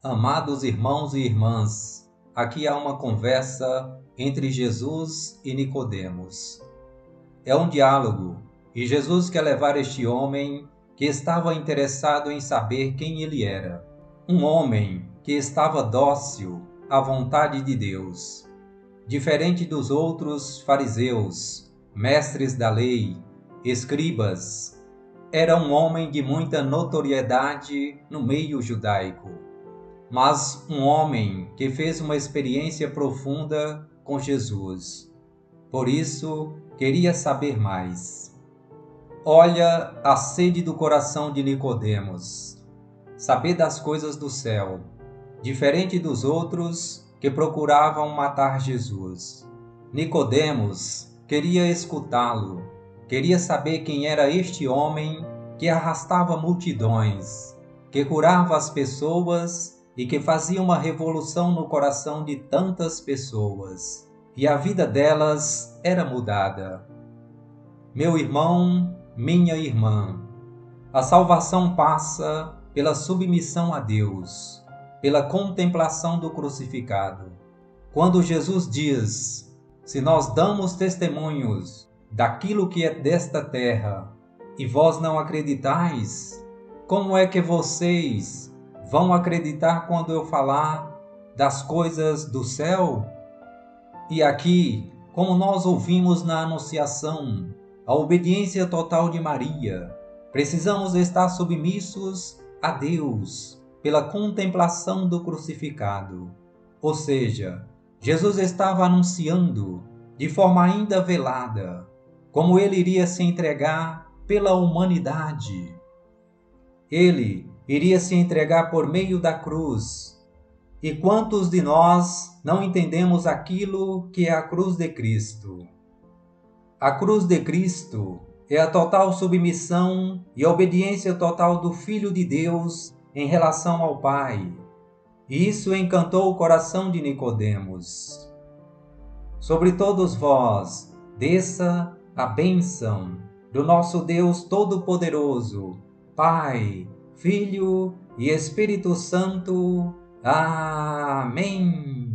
Amados irmãos e irmãs, aqui há uma conversa entre Jesus e Nicodemos. É um diálogo, e Jesus quer levar este homem que estava interessado em saber quem ele era. Um homem que estava dócil à vontade de Deus. Diferente dos outros fariseus, mestres da lei, escribas, era um homem de muita notoriedade no meio judaico, mas um homem que fez uma experiência profunda com Jesus. Por isso, queria saber mais. Olha a sede do coração de Nicodemos, saber das coisas do céu, diferente dos outros que procuravam matar Jesus. Nicodemos queria escutá-lo, queria saber quem era este homem que arrastava multidões, que curava as pessoas e que fazia uma revolução no coração de tantas pessoas, e a vida delas era mudada. Meu irmão, minha irmã, a salvação passa pela submissão a Deus, pela contemplação do crucificado. Quando Jesus diz: se nós damos testemunhos daquilo que é desta terra, e vós não acreditais, como é que vocês vão acreditar quando eu falar das coisas do céu? E aqui, como nós ouvimos na Anunciação, a obediência total de Maria, precisamos estar submissos a Deus pela contemplação do crucificado. Ou seja, Jesus estava anunciando, de forma ainda velada, como ele iria se entregar pela humanidade. Ele iria se entregar por meio da cruz. E quantos de nós não entendemos aquilo que é a cruz de Cristo? A cruz de Cristo é a total submissão e obediência total do Filho de Deus em relação ao Pai. E isso encantou o coração de Nicodemos. Sobre todos vós, desça a bênção do nosso Deus Todo-Poderoso, Pai, Filho e Espírito Santo. Amém.